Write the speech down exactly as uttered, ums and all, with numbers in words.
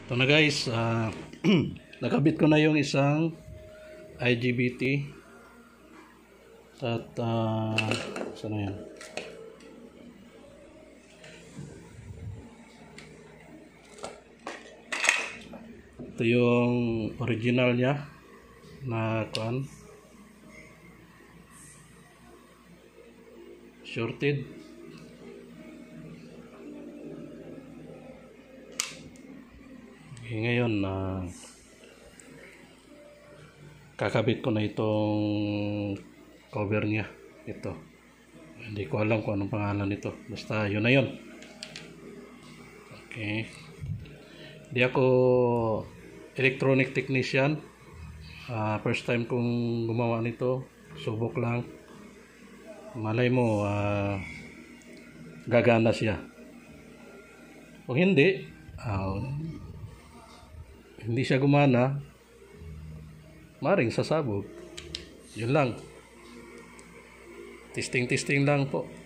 Ito na guys, uh, nakabit ko na yung isang I G B T at uh, saan na yan? Ito yung original niya na kuan, shorted. Okay, ngayon na uh, kakabit ko na itong cover niya. Ito, hindi ko alam kung anong pangalan nito, basta yun na yun. Okay, hindi ako electronic technician, uh, first time kong gumawa nito, subok lang. Malay mo uh, gagana siya, kung hindi uh, hindi siya gumana, maring sasabog. Yun lang, testing testing lang po.